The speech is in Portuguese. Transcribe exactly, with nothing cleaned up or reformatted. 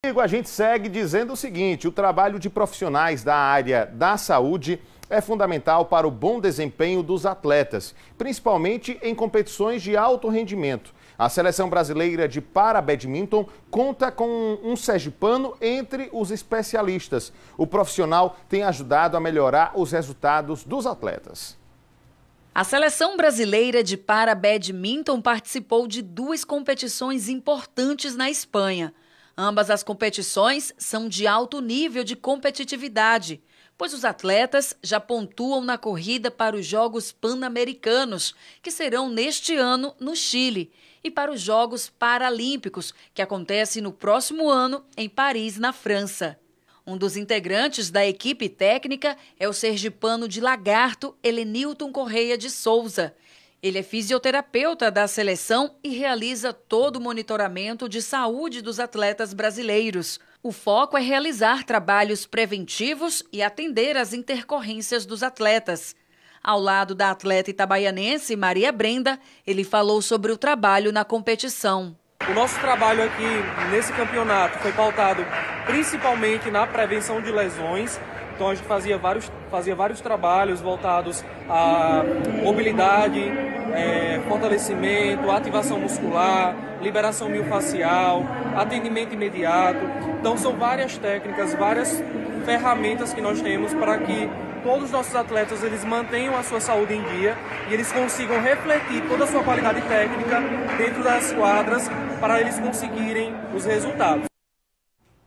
A gente segue dizendo o seguinte: o trabalho de profissionais da área da saúde é fundamental para o bom desempenho dos atletas, principalmente em competições de alto rendimento. A Seleção Brasileira de Para-Badminton conta com um sergipano entre os especialistas. O profissional tem ajudado a melhorar os resultados dos atletas. A Seleção Brasileira de Para-Badminton participou de duas competições importantes na Espanha. Ambas as competições são de alto nível de competitividade, pois os atletas já pontuam na corrida para os Jogos Pan-Americanos, que serão neste ano no Chile, e para os Jogos Paralímpicos, que acontecem no próximo ano em Paris, na França. Um dos integrantes da equipe técnica é o sergipano de Lagarto, Helenilton Correia de Souza. Ele é fisioterapeuta da seleção e realiza todo o monitoramento de saúde dos atletas brasileiros. O foco é realizar trabalhos preventivos e atender às intercorrências dos atletas. Ao lado da atleta itabaianense Maria Brenda, ele falou sobre o trabalho na competição. O nosso trabalho aqui nesse campeonato foi pautado principalmente na prevenção de lesões. Então a gente fazia vários, fazia vários trabalhos voltados à mobilidade, é, fortalecimento, ativação muscular, liberação miofascial, atendimento imediato. Então são várias técnicas, várias ferramentas que nós temos para que todos os nossos atletas eles mantenham a sua saúde em dia e eles consigam refletir toda a sua qualidade técnica dentro das quadras para eles conseguirem os resultados.